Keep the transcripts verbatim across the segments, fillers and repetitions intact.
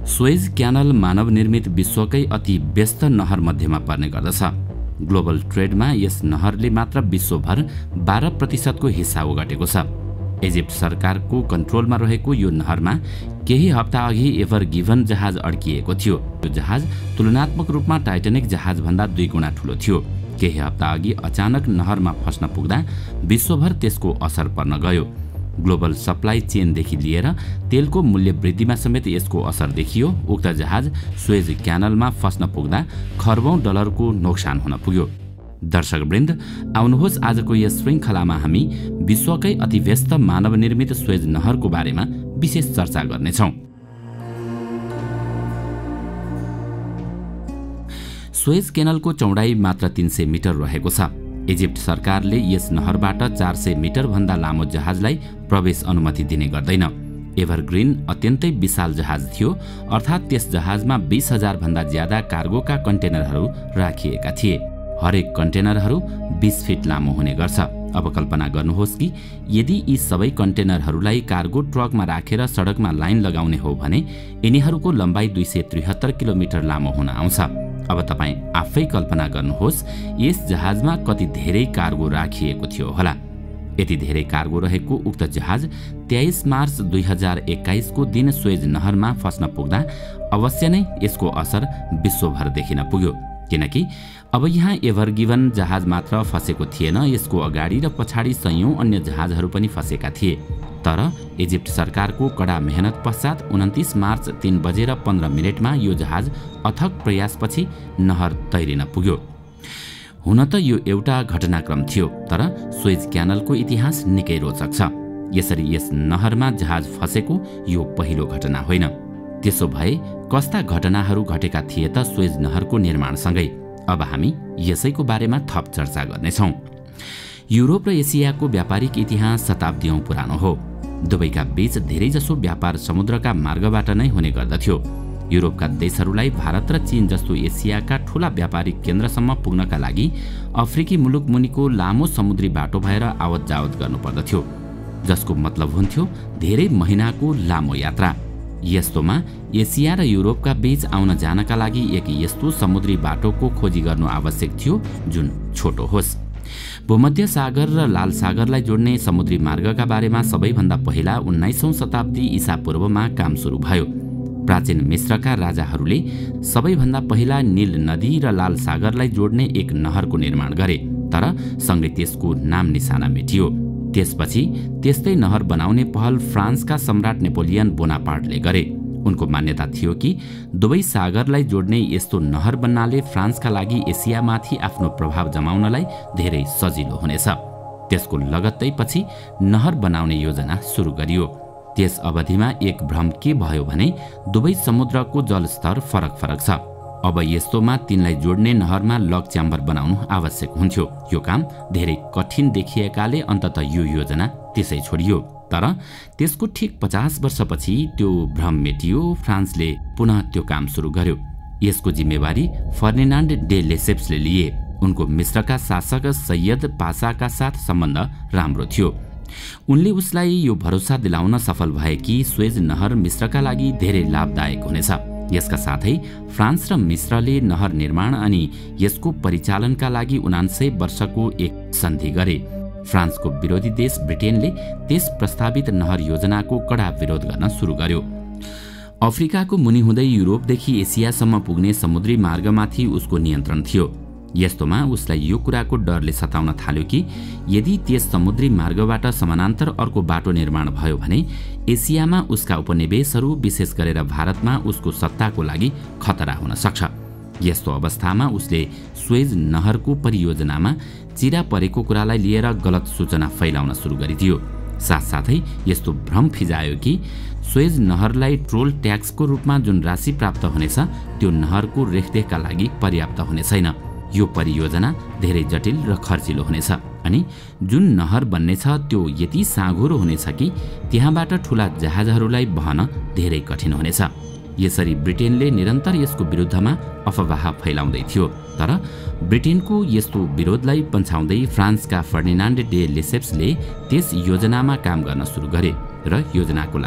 Suez canal मानव निर्मित विश्वकै अति व्यस्त नहर मध्येमा पर्ने गर्दछ। ग्लोबल ट्रेडमा यस नहरले मात्र विश्वभर बाह्र प्रतिशतको हिस्सा ओगटेको छ। इजिप्ट सरकारको कन्ट्रोलमा रहेको यो नहरमा केही हप्ता अघि एभर गिभन जहाज अड्किएको थियो। यो जहाज तुलनात्मक रूपमा टाइटानिक जहाजभन्दा दुई गुणा ठूलो थियो। केही हप्ता अघि अचानक नहरमा फस्न पुग्दा विश्वभर त्यसको असर पर्न गयो। ग्लोबल सप्लाई चेनदेखि लिएर तेलको मूल्य वृद्धिमा समेत यसको असर देखियो। उक्त जहाज सुएज क्यानलमा फस्न पुग्दा खर्बौं डलरको नोक्सान हुन पुग्यो। दर्शकवृन्द, आउनुहोस् आजको यस श्रृङ्खलामा हामी विश्वकै अति व्यस्त मानव निर्मित सुएज नहरको बारेमा विशेष चर्चा गर्नेछौँ। सुएज क्यानलको चौडाइ मात्र तीन सय मिटर रहेको छ। इजिप्ट सरकारले यस नहरबाट चार सय मिटर भन्दा लामो जहाजलाई प्रवेश अनुमति दिने गर्दैन। एभरग्रीन अत्यन्तै विशाल जहाज थियो, अर्थात् त्यस जहाजमा बीस हजार भन्दा ज्यादा कार्गोका कन्टेनरहरू राखिएका थिए। हरेक कन्टेनरहरू बीस फिट लामो हुने गर्छ। अब कल्पना गर्नुहोस् कि यदि यी सबै कन्टेनरहरूलाई कार्गो ट्रकमा राखेर सडकमा लाइन लगाउने हो भने यिनीहरूको लम्बाइ दुई सय त्रिहत्तर किलोमिटर लामो हुन आउँछ। अब तपाईँ आफै कल्पना गर्नुहोस् यस जहाजमा कति धेरै कार्गो राखिएको थियो होला। यति धेरै कार्गो रहेको उक्त जहाज तेइस मार्च दुई हजार एक्काइस को दिन सुएज नहरमा फस्न पुग्दा अवश्य नै यसको असर विश्वभर देखिन पुग्यो, किनकि अब यहाँ एभर गिभन जहाज मात्र फसेको थिएन, यसको अगाडि र पछाडि सयौं अन्य जहाजहरू पनि फसेका थिए। तर इजिप्ट सरकारको कडा मेहनत पश्चात उन्तिस मार्च तीन बजेर पन्ध्र मिनटमा यो जहाज अथक प्रयासपछि नहर तैरिन पुग्यो। हुन त यो एउटा घटनाक्रम थियो, तर सुएज क्यानलको इतिहास निकै रोचक छ। यसरी यस नहरमा जहाज फसेको यो पहिलो घटना होइन। त्यसो भए कस्ता घटनाहरू घटेका थिए त सुएज नहरको निर्माणसँगै? अब हामी यसैको बारेमा थप चर्चा गर्नेछौँ। युरोप र एसियाको व्यापारिक इतिहास शताब्दीौं पुरानो हो। दुवैका बीच धेरैजसो व्यापार समुद्रका मार्गबाट नै हुने गर्दथ्यो। युरोपका देशहरूलाई भारत र चीन जस्तो एसियाका ठूला व्यापारिक केन्द्रसम्म पुग्नका लागि अफ्रिकी मुलुक मुनिको लामो समुद्री बाटो भएर आवत जावत गर्नुपर्दथ्यो, जसको मतलब हुन्थ्यो धेरै महिनाको लामो यात्रा। यस्तोमा एसिया र युरोपका बीच आउन जानका लागि एक यस्तो समुद्री बाटोको खोजी गर्नु आवश्यक थियो जुन छोटो होस्। भूमध्य सागर र लाल सागरलाई जोड्ने समुद्री मार्गका बारेमा सबैभन्दा पहिला उन्नाइसौं शताब्दी ईसा पूर्वमा काम सुरु भयो। प्राचीन मिश्रका राजाहरूले सबैभन्दा पहिला नील नदी र लाल सागरलाई जोड्ने एक नहरको निर्माण गरे, तर सँगै त्यसको नाम निशाना मेटियो। त्यसपछि त्यस्तै नहर बनाउने पहल फ्रान्सका सम्राट नेपोलियन बोनापार्टले गरे। उनको मान्यता थियो कि दुवै सागरलाई जोड्ने यस्तो नहर बन्नाले फ्रान्सका लागि एसियामाथि आफ्नो प्रभाव जमाउनलाई धेरै सजिलो हुनेछ। त्यसको लगत्तै पछि नहर बनाउने योजना सुरु गरियो। त्यस अवधिमा एक भ्रम के भयो भने दुवै समुद्रको जलस्तर फरक फरक छ। अब यस्तोमा तिनलाई जोड्ने नहरमा लक च्याम्बर बनाउनु आवश्यक हुन्थ्यो। यो काम धेरै कठिन देखिएकाले अन्ततः यो योजना त्यसै छोडियो। तर त्यसको ठिक पचास वर्षपछि त्यो भ्रम मेटियो। फ्रान्सले पुनः त्यो काम सुरु गर्यो। यसको जिम्मेवारी फर्डिनान्ड डे लेसेप्सले लिए। उनको मिश्रका शासक सैयद पासाका साथ सम्बन्ध राम्रो थियो। उनले उसलाई यो भरोसा दिलाउन सफल भए कि सुएज नहर मिश्रका लागि धेरै लाभदायक हुनेछ। यसका साथै फ्रान्स र मिश्रले नहर निर्माण अनि यसको परिचालनका लागि उनान्सय वर्षको एक सन्धि गरे। फ्रान्सको विरोधी देश ब्रिटेनले त्यस प्रस्तावित नहर योजनाको कडा विरोध गर्न सुरु गर्यो। अफ्रिकाको मुनि हुँदै युरोपदेखि एसियासम्म पुग्ने समुद्री मार्गमाथि उसको नियन्त्रण थियो। यस्तोमा उसलाई यो कुराको डरले सताउन थाल्यो कि यदि त्यस समुद्री मार्गबाट समानान्तर अर्को बाटो निर्माण भयो भने एसियामा उसका उपनिवेशहरू विशेष गरेर भारतमा उसको सत्ताको लागि खतरा हुन सक्छ। यस्तो अवस्थामा उसले सुएज नहरको परियोजनामा चिरा परेको कुरालाई लिएर गलत सूचना फैलाउन सुरु गरिदियो। साथसाथै यस्तो भ्रम फिजायो कि सुएज नहरलाई टोल ट्याक्सको रूपमा जुन राशि प्राप्त हुनेछ त्यो नहरको रेखदेखका लागि पर्याप्त हुने छैन। यो परियोजना धेरै जटिल र खर्चिलो हुनेछ अनि जुन नहर बन्नेछ त्यो यति साँघुरो हुनेछ कि त्यहाँबाट ठूला जहाजहरूलाई बहन धेरै कठिन हुनेछ। यसरी ब्रिटेनले निरन्तर यसको विरुद्धमा अफवाह फैलाउँदै थियो। तर ब्रिटेनको यस्तो विरोधलाई पन्छाउँदै फ्रान्सका फर्डिनान्ड डे लेसेप्सले त्यस योजनामा काम गर्न सुरु गरे र योजनाको लागि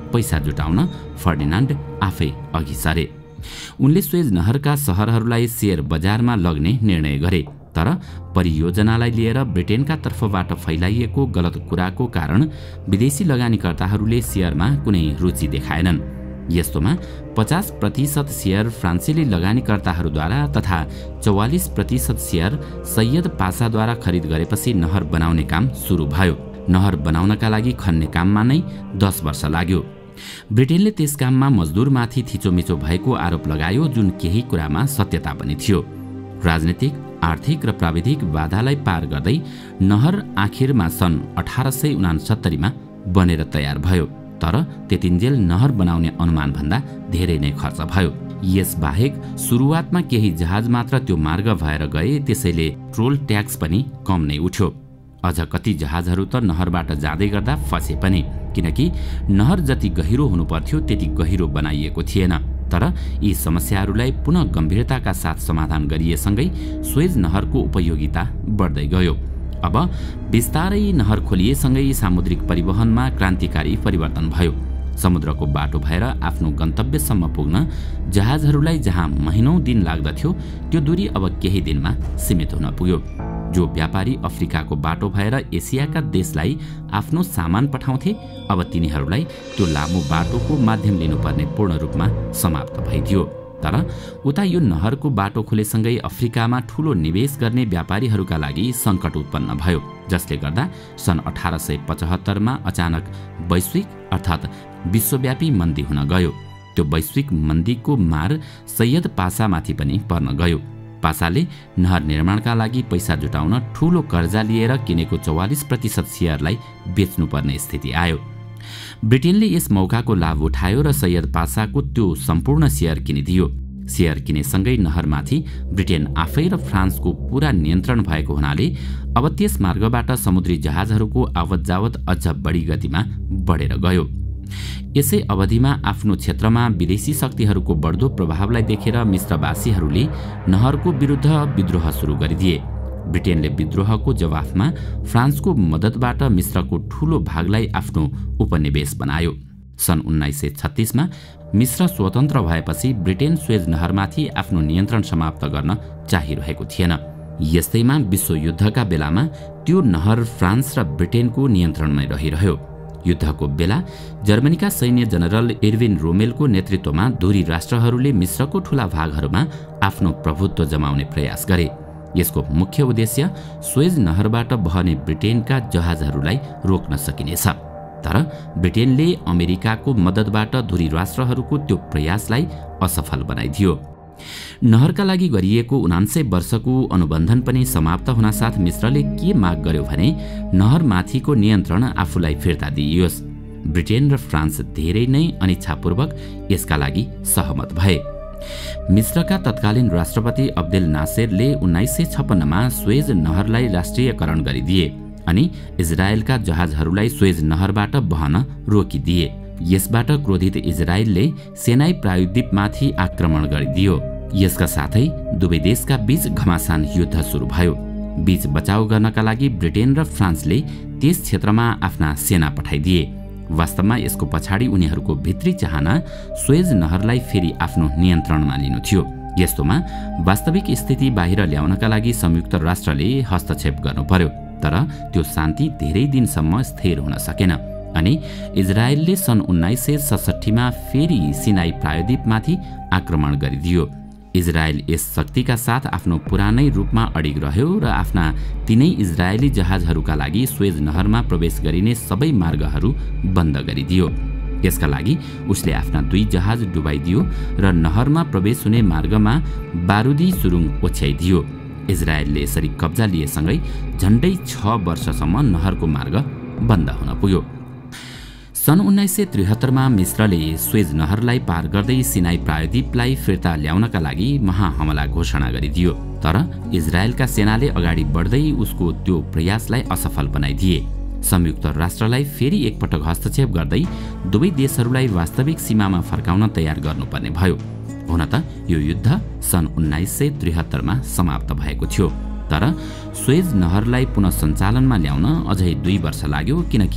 पैसा जुटाउन फर्डिनान्ड आफै अघि सरे। उनले सुएज नहरका सहरहरूलाई शेयर बजारमा लग्ने निर्णय गरे, तर परियोजनालाई लिएर ब्रिटेनका तर्फबाट फैलाइएको गलत कुराको कारण विदेशी लगानीकर्ताहरूले शेयरमा कुनै रुचि देखाएनन्। यस्तोमा पचास प्रतिशत शेयर फ्रान्सेली लगानीकर्ताहरूद्वारा तथा चौवालिस प्रतिशत शेयर सैयद पासाद्वारा खरिद गरेपछि नहर बनाउने काम सुरु भयो। नहर बनाउनका लागि खन्ने काममा नै दस वर्ष लाग्यो। ब्रिटेनले त्यस काममा मजदुरमाथि थिचोमिचो भएको आरोप लगायो, जुन केही कुरामा सत्यता पनि थियो। राजनीतिक, आर्थिक र प्राविधिक बाधालाई पार गर्दै नहर आखिरमा सन् अठार सय उनासत्तरीमा बनेर तयार भयो, तर त्यतिन्जेल नहर बनाउने अनुमानभन्दा धेरै नै खर्च भयो। यसबाहेक सुरुवातमा केही जहाज मात्र त्यो मार्ग भएर गए, त्यसैले टोल ट्याक्स पनि कम नै उठ्यो। अझ कति जहाजहरू त नहरबाट जाँदै गर्दा फसे पनि, किनकि नहर जति गहिरो हुनुपर्थ्यो त्यति गहिरो बनाइएको थिएन। तर यी समस्याहरूलाई पुनः गम्भीरताका साथ समाधान गरिएसँगै सुएज नहरको उपयोगिता बढ्दै गयो। अब बिस्तारै नहर खोलिएसँगै सामुद्रिक परिवहनमा क्रान्तिकारी परिवर्तन भयो। समुद्रको बाटो भएर आफ्नो गन्तव्यसम्म पुग्न जहाजहरूलाई जहाँ महिनौं दिन लाग्दथ्यो, त्यो दूरी अब केही दिनमा सीमित हुन पुग्यो। जो व्यापारी अफ्रिकाको बाटो भएर एसियाका देशलाई आफ्नो सामान पठाउँथे, अब तिनीहरूलाई त्यो लामो बाटोको माध्यम लिनुपर्ने पूर्ण रूपमा समाप्त भइदियो। तर उता यो नहरको बाटो खुलेसँगै अफ्रिकामा ठूलो निवेश गर्ने व्यापारीहरूका लागि सङ्कट उत्पन्न भयो, जसले गर्दा सन् अठार सय पचहत्तरमा अचानक वैश्विक अर्थात् विश्वव्यापी मन्दी हुन गयो। त्यो वैश्विक मन्दीको मार सैयद पासामाथि पनि पर्न गयो। पासाले नहर निर्माणका लागि पैसा जुटाउन ठूलो कर्जा लिएर किनेको चौवालिस प्रतिशत शेयरलाई बेच्नुपर्ने स्थिति आयो। ब्रिटेनले यस मौकाको लाभ उठायो र सैयद पासाको त्यो सम्पूर्ण शेयर किनिदियो। शेयर किनेसँगै नहरमाथि ब्रिटेन आफै र फ्रान्सको पूरा नियन्त्रण भएको हुनाले अब त्यस मार्गबाट समुद्री जहाजहरूको आवत जावत अझ बढी गतिमा बढेर गयो। यसै अवधिमा आफ्नो क्षेत्रमा विदेशी शक्तिहरूको बढ्दो प्रभावलाई देखेर मिश्रवासीहरूले नहरको विरुद्ध विद्रोह सुरु गरिदिए। ब्रिटेनले विद्रोहको जवाफमा फ्रान्सको मद्दतबाट मिश्रको ठूलो भागलाई आफ्नो उपनिवेश बनायो। सन् उन्नाइस सय छत्तीसमा मिश्र स्वतन्त्र भएपछि ब्रिटेन सुएज नहरमाथि आफ्नो नियन्त्रण समाप्त गर्न चाहिरहेको थिएन। यस्तैमा विश्वयुद्धका बेलामा त्यो नहर फ्रान्स र ब्रिटेनको नियन्त्रणमै रहिरह्यो। युद्धको बेला जर्मनीका सैन्य जनरल इर्विन रोमेलको नेतृत्वमा धुरी राष्ट्रहरूले मिश्रको ठूला भागहरूमा आफ्नो प्रभुत्व जमाउने प्रयास गरे। यसको मुख्य उद्देश्य सुएज नहरबाट बहने ब्रिटेनका जहाजहरूलाई रोक्न सकिनेछ। तर ब्रिटेनले अमेरिकाको मद्दतबाट धुरी राष्ट्रहरूको त्यो प्रयासलाई असफल बनाइदियो। नहरका लागि गरिएको उनान्सय वर्षको अनुबन्धन पनि समाप्त हुनासाथ मिश्रले के माग गर्यो भने नहरमाथिको नियन्त्रण आफूलाई फिर्ता दिइयोस्। ब्रिटेन र फ्रान्स धेरै नै अनिच्छापूर्वक यसका लागि सहमत भए। मिश्रका तत्कालीन राष्ट्रपति अब्देल नासेरले उन्नाइस सय छप्पन्नमा सुएज नहरलाई राष्ट्रियकरण गरिदिए अनि इजरायलका जहाजहरूलाई सुएज नहरबाट बहन रोकिदिए। यसबाट क्रोधित इजरायलले सेनाई प्रायद्वीपमाथि आक्रमण गरिदियो। यसका साथै दुवै देशका बीच घमासान युद्ध सुरु भयो। बीच बचाउ गर्नका लागि ब्रिटेन र फ्रान्सले त्यस क्षेत्रमा आफ्ना सेना पठाइदिए। वास्तवमा यसको पछाडि उनीहरूको भित्री चाहना सुएज नहरलाई फेरि आफ्नो नियन्त्रणमा लिनु थियो। यस्तोमा वास्तविक स्थिति बाहिर ल्याउनका लागि संयुक्त राष्ट्रले हस्तक्षेप गर्नु पर्यो, तर त्यो शान्ति धेरै दिनसम्म स्थिर हुन सकेन अनि इजरायलले सन् उन्नाइस सय सडसठीमा फेरि सिनाई प्रायद्वीपमाथि आक्रमण गरिदियो। इजरायल यस शक्तिका साथ आफ्नो पुरानै रूपमा अडिग रह्यो र आफ्ना तीनै इजरायली जहाजहरूका लागि सुएज नहरमा प्रवेश गरिने सबै मार्गहरू बन्द गरिदियो। यसका लागि उसले आफ्ना दुई जहाज डुबाइदियो र नहरमा प्रवेश हुने मार्गमा बारुदी सुरुङ ओछ्याइदियो। इजरायलले यसरी कब्जा लिएसँगै झन्डै छ वर्षसम्म नहरको मार्ग बन्द हुन पुग्यो। सन् उन्नाइस सय त्रिहत्तरमा मिश्रले सुएज नहरलाई पार गर्दै सिनाई प्रायद्वीपलाई फिर्ता ल्याउनका लागि महाहमला घोषणा गरिदियो, तर इजरायलका सेनाले अगाडि बढ्दै उसको त्यो प्रयासलाई असफल बनाइदिए। संयुक्त राष्ट्रलाई फेरि एकपटक हस्तक्षेप गर्दै दुवै देशहरूलाई वास्तविक सीमामा फर्काउन तयार गर्नुपर्ने भयो। हुन त यो युद्ध सन् उन्नाइस सय त्रिहत्तरमा समाप्त भएको थियो, तर सुएज नहरलाई पुनः सञ्चालनमा ल्याउन अझै दुई वर्ष लाग्यो, किनकि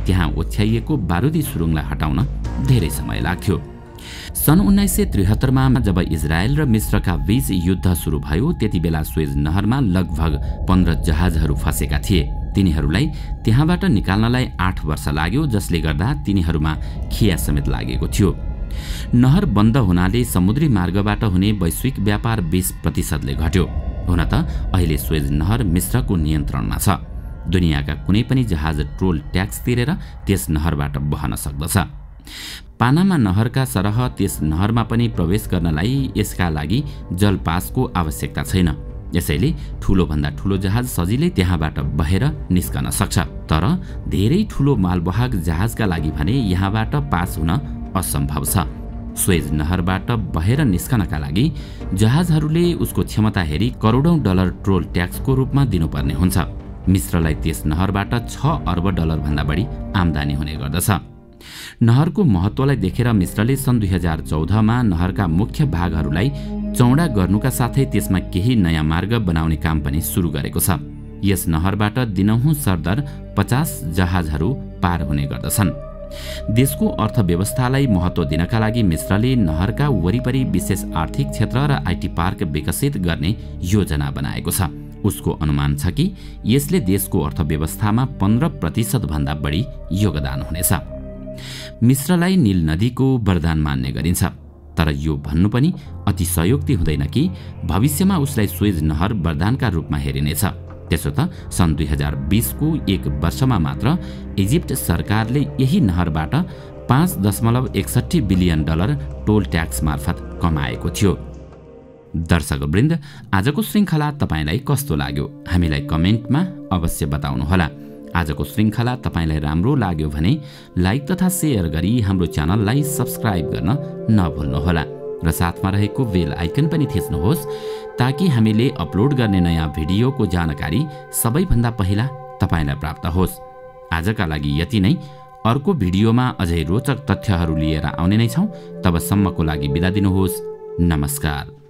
त्यहाँ ओछ्याइएको बारुदी सुरुङलाई हटाउन धेरै समय लाग्थ्यो। सन् उन्नाइस सय त्रिहत्तरमा जब इजरायल र मिस्रका बीच युद्ध सुरु भयो त्यति बेला सुएज नहरमा लगभग पन्ध्र जहाजहरू फँसेका थिए। तिनीहरूलाई त्यहाँबाट निकाल्नलाई आठ वर्ष लाग्यो, जसले गर्दा तिनीहरूमा खिया समेत लागेको थियो। नहर बन्द हुनाले समुद्री मार्गबाट हुने वैश्विक व्यापार बीस प्रतिशतले घट्यो। हुन त अहिले सुएज नहर मिस्रको नियन्त्रणमा छ। दुनियाँका कुनै पनि जहाज टोल ट्याक्स तिरेर त्यस नहरबाट बहन सक्दछ। पानामा नहरका सरह त्यस नहरमा पनि प्रवेश गर्नलाई यसका लागि जलपासको आवश्यकता छैन। यसैले ठूलोभन्दा ठूलो जहाज सजिलै त्यहाँबाट बहेर निस्कन सक्छ। तर धेरै ठूलो मालवाहक जहाजका लागि भने यहाँबाट पास हुन असम्भव छ। सुएज नहरबाट बहेर निस्कनका लागि जहाजहरूले उसको क्षमता हेरी करोडौं डलर टोल ट्याक्सको रूपमा दिनुपर्ने हुन्छ। मिस्रलाई त्यस नहरबाट छ अर्ब डलर भन्दा बढी आम्दानी हुने गर्दछ। नहरको महत्त्वलाई देखेर मिस्रले सन् दुई हजार चौधमा नहरका मुख्य भागहरूलाई चौडा गर्नुका साथै त्यसमा केही नयाँ मार्ग बनाउने काम पनि सुरु गरेको छ। यस नहरबाट दिनहुँ सरदर पचास जहाजहरू पार हुने गर्दछन्। देशको अर्थव्यवस्थालाई महत्त्व दिनका लागि मिस्रले नहरका वरिपरि विशेष आर्थिक क्षेत्र र आइटी पार्क विकसित गर्ने योजना बनाएको छ। उसको अनुमान छ कि यसले देशको अर्थव्यवस्थामा पन्ध्र प्रतिशत भन्दा बढी योगदान हुनेछ। मिस्रलाई नील नदीको वरदान मान्ने गरिन्छ, तर यो भन्नु पनि अतिशयोक्ति हुँदैन कि भविष्यमा उसलाई सुएज नहर वरदानका रूपमा हेरिनेछ। त्यसो त सन् दुई हजार बीसको एक वर्षमा मात्र इजिप्ट सरकारले यही नहरबाट पाँच दशमलव एकसट्ठी बिलियन डलर टोल ट्याक्स मार्फत कमाएको थियो। दर्शकवृन्द, आजको श्रृङ्खला तपाईँलाई कस्तो लाग्यो हामीलाई कमेन्टमा अवश्य बताउनुहोला। आजको श्रृङ्खला तपाईँलाई राम्रो लाग्यो भने लाइक तथा सेयर गरी हाम्रो च्यानललाई सब्स्क्राइब गर्न नभुल्नुहोला र साथमा रहेको बेल आइकन पनि थिच्नुहोस् ताकि हामीले अपलोड गर्ने नयाँ भिडियोको जानकारी सबैभन्दा पहिला तपाईँलाई प्राप्त होस्। आजका लागि यति नै। अर्को भिडियोमा अझै रोचक तथ्यहरू लिएर आउने नै छौँ। तबसम्मको लागि बिदा दिनुहोस्। नमस्कार।